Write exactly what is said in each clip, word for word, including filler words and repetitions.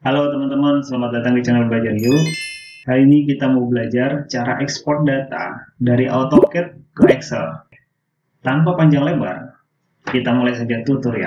Halo teman-teman, selamat datang di channel Belajar Yuk. Hari ini kita mau belajar cara ekspor data dari AutoCAD ke Excel. Tanpa panjang lebar, kita mulai saja tutorial.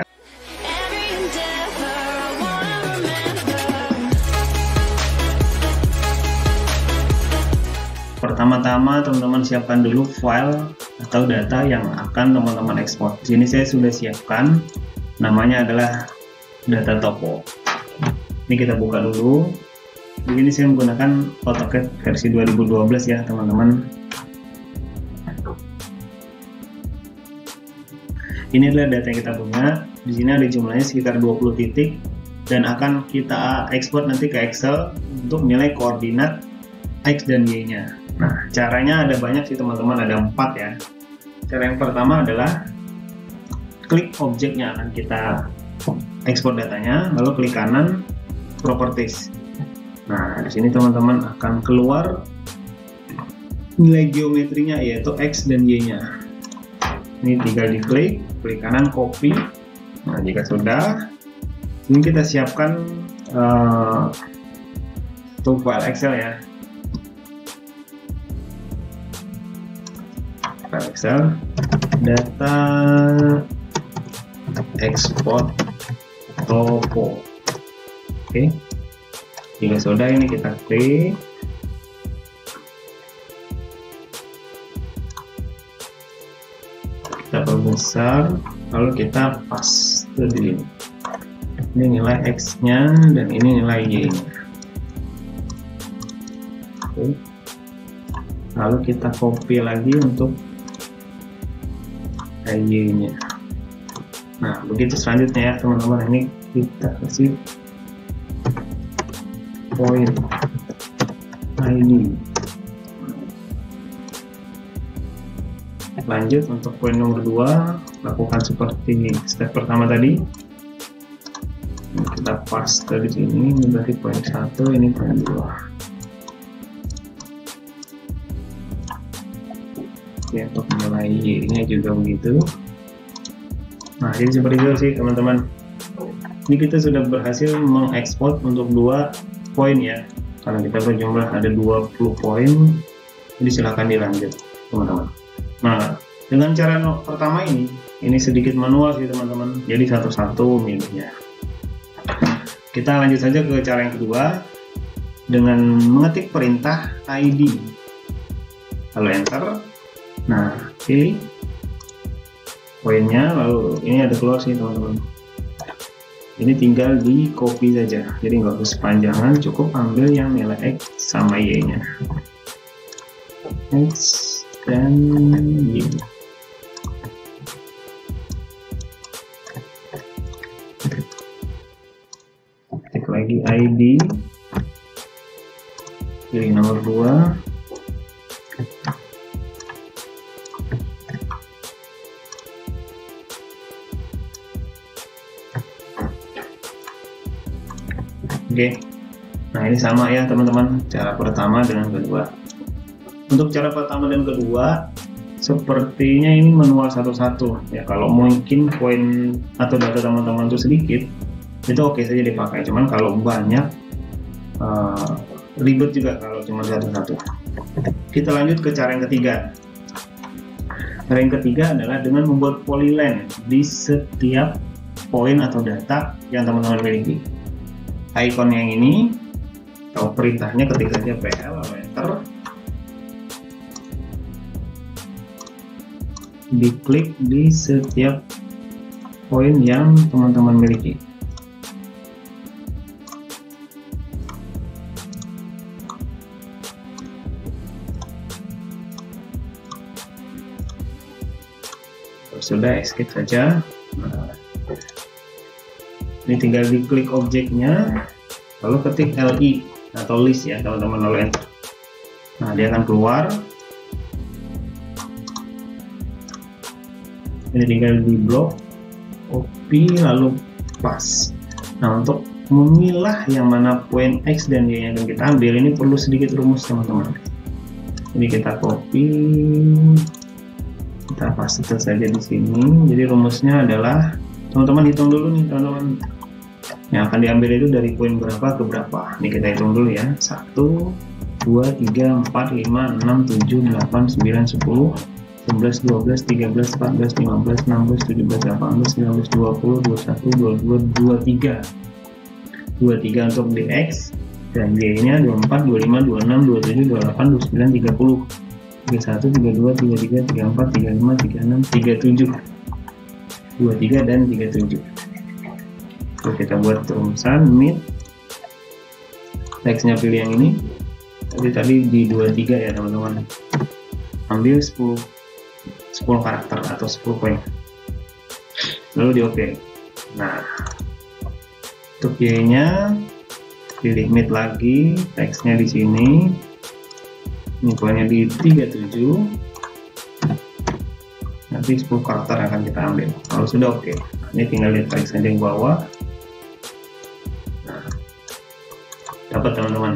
Pertama-tama teman-teman siapkan dulu file atau data yang akan teman-teman ekspor. Di sini saya sudah siapkan, namanya adalah data topo. Ini kita buka dulu. Di sini saya menggunakan AutoCAD versi dua ribu dua belas ya teman-teman. Ini adalah data yang kita punya. Di sini ada jumlahnya sekitar dua puluh titik dan akan kita ekspor nanti ke Excel untuk nilai koordinat X dan Y-nya. Nah, caranya ada banyak sih teman-teman, ada empat ya. Cara yang pertama adalah klik objek yang akan kita ekspor datanya, lalu klik kanan properties. Nah, di sini teman-teman akan keluar nilai geometrinya yaitu X dan Y-nya. Ini tinggal diklik, klik kanan copy. Nah, jika sudah, ini kita siapkan uh, untuk file Excel ya. File Excel, data export topo. Oke, jika sudah ini kita klik, kita perbesar, lalu kita paste di sini. Ini nilai X-nya dan ini nilai Y-nya. Oke, lalu kita copy lagi untuk Y-nya. Nah, begitu selanjutnya ya teman-teman. Ini kita kasih point I D. Lanjut untuk poin nomor dua, lakukan seperti step pertama tadi. Kita paste di sini, ini berarti poin satu, ini poin dua. Oke, untuk nilai Y-nya juga begitu. Nah, jadi seperti itu sih teman-teman. Ini kita sudah berhasil mengekspor untuk dua poin ya, karena kita berjumlah ada dua puluh poin. Jadi silahkan dilanjut teman-teman. Nah, dengan cara no pertama ini ini sedikit manual sih teman-teman, jadi satu-satu milihnya. Kita lanjut saja ke cara yang kedua dengan mengetik perintah I D, lalu enter. Nah, pilih poinnya, lalu ini ada keluar sih teman-teman. Ini tinggal di copy saja, jadi nggak usah sepanjangan, cukup ambil yang nilai X sama Y-nya. X dan Y. Ketik lagi I D, pilih nomor dua. Oke, nah ini sama ya teman-teman, cara pertama dengan kedua. Untuk cara pertama dan kedua, sepertinya ini manual satu-satu ya. Kalau mungkin poin atau data teman-teman itu sedikit, itu oke saja dipakai. Cuman kalau banyak, uh, ribet juga kalau cuma satu-satu. Kita lanjut ke cara yang ketiga. Cara yang ketiga adalah dengan membuat polyline di setiap poin atau data yang teman-teman miliki. Icon yang ini atau perintahnya ketik saja P L lalu enter, diklik di setiap poin yang teman-teman miliki. Sudah, escape saja. Nah, ini tinggal diklik objeknya, lalu ketik L I atau list ya teman-teman, lalu enter. Nah, dia akan keluar. Ini tinggal di blok, copy, lalu paste. Nah, untuk memilah yang mana poin X dan Y yang akan kita ambil, ini perlu sedikit rumus teman-teman. Ini kita copy, kita paste saja di sini. Jadi rumusnya adalah, teman-teman hitung dulu nih teman-teman. Yang akan diambil itu dari poin berapa ke berapa. Ini kita hitung dulu ya. satu, dua, tiga, empat, lima, enam, tujuh, delapan, sembilan, sepuluh, sebelas, dua belas, tiga belas, empat belas, lima belas, enam belas, tujuh belas, delapan belas, sembilan belas, dua puluh, dua puluh satu, dua puluh dua, dua puluh tiga. dua puluh tiga untuk di X dan Y nya dua puluh empat, dua puluh lima, dua puluh enam, dua puluh tujuh, dua puluh delapan, dua puluh sembilan, tiga puluh, tiga puluh satu, tiga puluh dua, tiga puluh tiga, tiga puluh empat, tiga puluh lima, tiga puluh enam, tiga puluh tujuh, dua puluh tiga dan tiga puluh tujuh. Oke, kita buat rumusan mid. Teksnya pilih yang ini. Tadi tadi di dua puluh tiga ya teman-teman. Ambil sepuluh sepuluh karakter atau sepuluh poin. Lalu di oke. Nah, untuk Y-nya pilih mid lagi, teksnya di sini. Ini poinnya di tiga puluh tujuh. Nanti sepuluh karakter akan kita ambil. Kalau sudah oke. Nah, ini tinggal lihat teks saja di bawah. Nah, dapat teman-teman.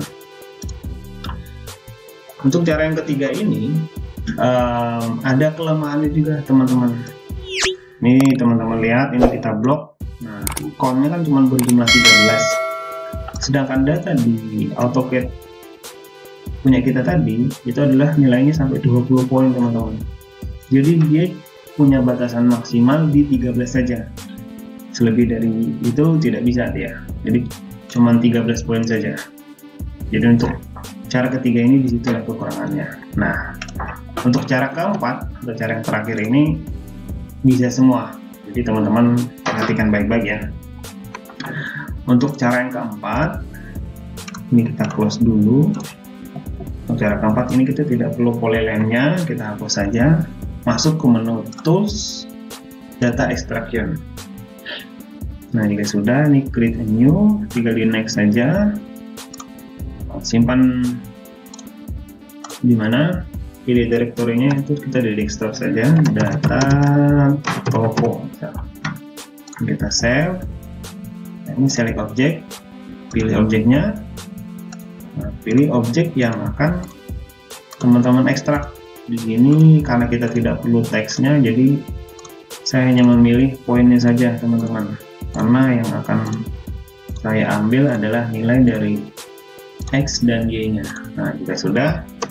Untuk cara yang ketiga ini um, ada kelemahannya juga teman-teman. Ini teman-teman lihat, ini kita blok. Nah, countnya kan cuma berjumlah tiga belas. Sedangkan data di AutoCAD punya kita tadi itu adalah nilainya sampai dua puluh poin teman-teman. Jadi dia punya batasan maksimal di tiga belas saja. Selebih dari itu tidak bisa dia. Jadi cuma tiga belas poin saja. Jadi untuk cara ketiga ini disitulah kekurangannya. Nah, untuk cara keempat atau cara yang terakhir ini bisa semua. Jadi teman-teman perhatikan baik-baik ya. Untuk cara yang keempat, ini kita close dulu. Untuk cara keempat ini kita tidak perlu polyline-nya, kita hapus saja. Masuk ke menu Tools, Data Extraction. Nah, jika sudah, ini create a new, tinggal di next saja. Simpan di mana, pilih direktorinya, itu kita di desktop saja, data topo. Kita save. Nah, ini select object, pilih objeknya. Nah, pilih objek yang akan teman-teman ekstrak. Di sini karena kita tidak perlu teksnya, jadi saya hanya memilih poinnya saja teman-teman. Karena yang akan saya ambil adalah nilai dari X dan Y-nya. Nah, jika sudah,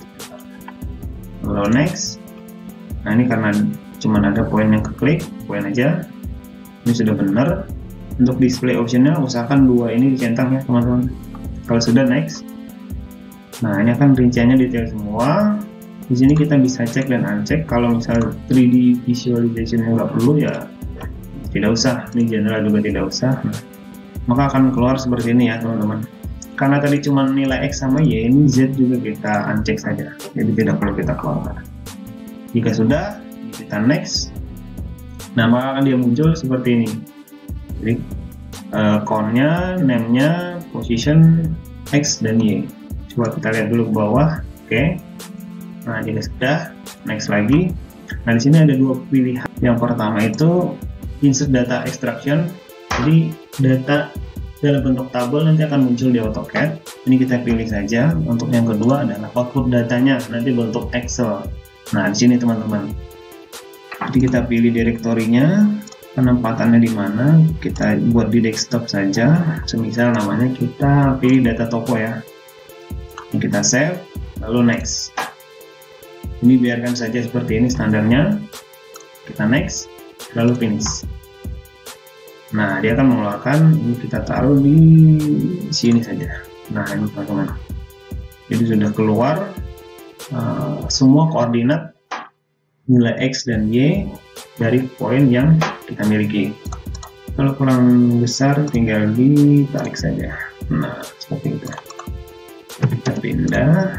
lalu next. Nah, ini karena cuma ada poin yang keklik, poin aja. Ini sudah benar. Untuk display optionnya, usahakan dua ini dicentang ya teman-teman. Kalau sudah next. Nah, ini akan rinciannya detail semua. Di sini kita bisa cek dan uncheck. Kalau misal tiga D visualization yang nggak perlu ya tidak usah. Ini general juga tidak usah. Nah, maka akan keluar seperti ini ya teman-teman. Karena tadi cuma nilai X sama Y, ini Z juga kita uncheck saja, jadi tidak perlu kita keluarkan. Jika sudah, kita next. Nah, maka akan dia muncul seperti ini. Jadi uh, count-nya, name-nya, position X dan Y. Coba kita lihat dulu ke bawah. Oke. Okay. Nah, jika sudah, next lagi. Nah, di sini ada dua pilihan. Yang pertama itu insert data extraction. Jadi data dalam bentuk tabel nanti akan muncul di AutoCAD. Ini kita pilih saja. Untuk yang kedua adalah output datanya nanti bentuk Excel. Nah, di sini teman-teman. Jadi kita pilih direktorinya, penempatannya di mana. Kita buat di desktop saja. Semisal namanya kita pilih data topo ya. Ini kita save, lalu next. Ini biarkan saja seperti ini standarnya. Kita next, lalu finish. Nah, dia akan mengeluarkan, ini kita taruh di sini saja. Nah, ini teman-teman. Jadi sudah keluar uh, semua koordinat nilai X dan Y dari poin yang kita miliki. Kalau kurang besar tinggal ditarik saja. Nah, seperti itu. Kita pindah.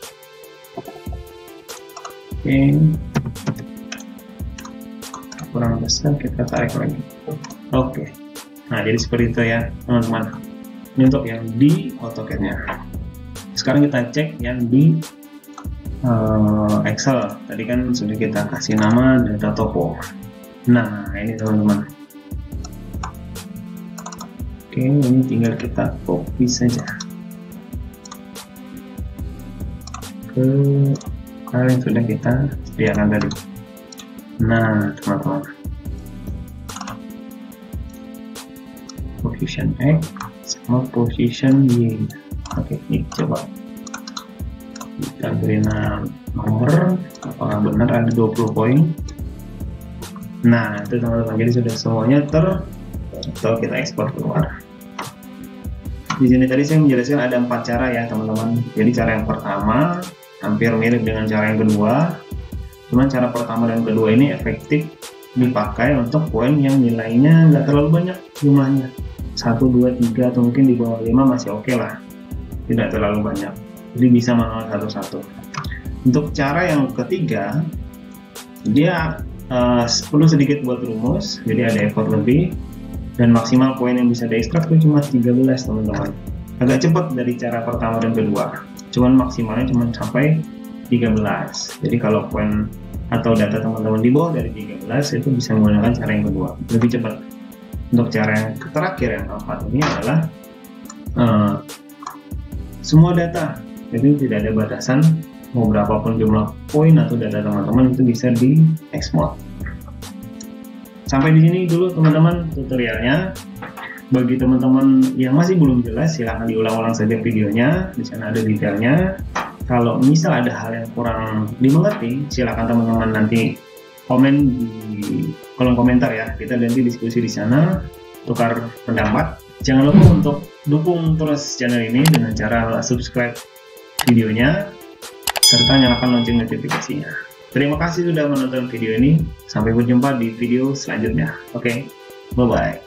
Oke. Kurang besar kita tarik lagi. Oke, nah jadi seperti itu ya teman-teman. Ini untuk yang di AutoCAD-nya. Sekarang kita cek yang di uh, Excel. Tadi kan sudah kita kasih nama data topo. Nah, ini teman-teman. Oke, ini tinggal kita copy saja ke file yang sudah kita sediakan tadi. Nah, teman-teman. position X sama position Y. Oke, ini coba kita beri nomor, apakah benar ada dua puluh poin. Nah, itu teman-teman, jadi sudah semuanya ter atau kita ekspor keluar. Di sini tadi saya menjelaskan ada empat cara ya teman-teman. Jadi cara yang pertama hampir mirip dengan cara yang kedua, cuman cara pertama dan kedua ini efektif dipakai untuk poin yang nilainya nggak terlalu banyak jumlahnya, satu, dua, tiga, atau mungkin di bawah lima masih oke okay lah, tidak terlalu banyak, jadi bisa manual satu-satu. Untuk cara yang ketiga, dia uh, perlu sedikit buat rumus, jadi ada effort lebih, dan maksimal poin yang bisa diekstrak itu cuma tiga belas teman-teman. Agak cepat dari cara pertama dan kedua, cuman maksimalnya cuma sampai tiga belas. Jadi kalau poin atau data teman-teman di bawah dari tiga belas itu bisa menggunakan cara yang kedua, lebih cepat. Untuk cara yang terakhir yang keempat ini adalah uh, semua data, jadi tidak ada batasan, mau berapapun jumlah poin atau data teman-teman itu bisa diekspor. Sampai di sini dulu teman-teman tutorialnya. Bagi teman-teman yang masih belum jelas, silahkan diulang-ulang saja videonya, di sana ada detailnya. Kalau misal ada hal yang kurang dimengerti, silakan teman-teman nanti komen di kolom komentar ya. Kita nanti diskusi di sana, tukar pendapat. Jangan lupa untuk dukung terus channel ini dengan cara subscribe videonya, serta nyalakan lonceng notifikasinya. Terima kasih sudah menonton video ini. Sampai berjumpa di video selanjutnya. Oke, okay? Bye-bye.